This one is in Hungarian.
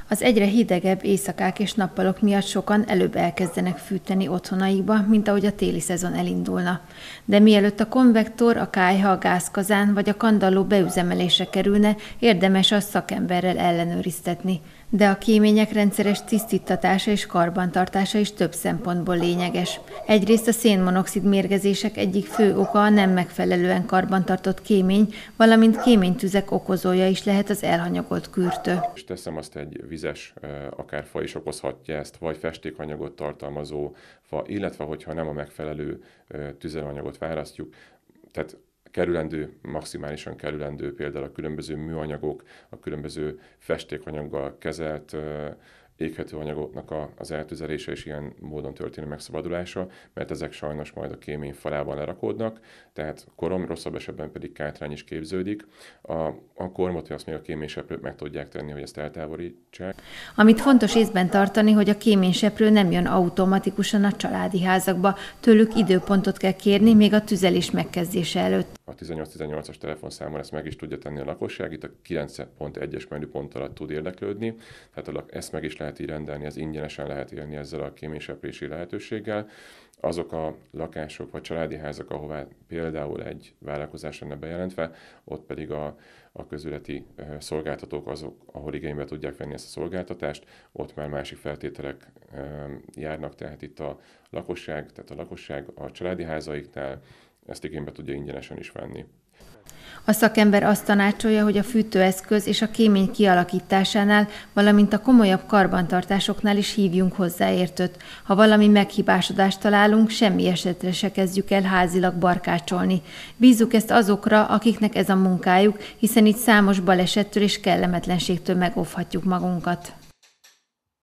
Az egyre hidegebb éjszakák és nappalok miatt sokan előbb elkezdenek fűteni otthonaikba, mint ahogy a téli szezon elindulna. De mielőtt a konvektor, a kályha, a gázkazán vagy a kandalló beüzemelésre kerülne, érdemes azt szakemberrel ellenőriztetni. De a kémények rendszeres tisztítatása és karbantartása is több szempontból lényeges. Egyrészt a szénmonoxid mérgezések egyik fő oka a nem megfelelően karbantartott kémény, valamint kéménytüzek okozója is lehet az elhanyagolt kürtő. És teszem azt, egy vizes, akár fa is okozhatja ezt, vagy festékanyagot tartalmazó fa, illetve hogyha nem a megfelelő tüzelőanyagot választjuk, tehát kerülendő, maximálisan kerülendő például a különböző műanyagok, a különböző festékanyaggal kezelt éghető anyagoknak az eltüzelése és ilyen módon történő megszabadulása, mert ezek sajnos majd a kémény falában lerakódnak, tehát korom, rosszabb esetben pedig kátrány is képződik. A kormot, hogy azt még a kéményseprőt meg tudják tenni, hogy ezt eltávolítsák. Amit fontos észben tartani, hogy a kéményseprő nem jön automatikusan a családi házakba, tőlük időpontot kell kérni még a tüzelés megkezdése előtt. A 1818-as telefonszámon ezt meg is tudja tenni a lakosság, itt a 9.1-es menüpont alatt tud érdeklődni, tehát ezt meg is lehet így rendelni, ez ingyenesen lehet élni ezzel a kéményseprési lehetőséggel. Azok a lakások vagy családi házak, ahová például egy vállalkozás lenne bejelentve, ott pedig a közületi szolgáltatók azok, ahol igénybe tudják venni ezt a szolgáltatást, ott már másik feltételek járnak, tehát itt a lakosság a családi házaiknál ezt igénybe tudja ingyenesen is venni. A szakember azt tanácsolja, hogy a fűtőeszköz és a kémény kialakításánál, valamint a komolyabb karbantartásoknál is hívjunk hozzáértőt. Ha valami meghibásodást találunk, semmi esetre se kezdjük el házilag barkácsolni. Bízzuk ezt azokra, akiknek ez a munkájuk, hiszen itt számos balesettől és kellemetlenségtől megóvhatjuk magunkat.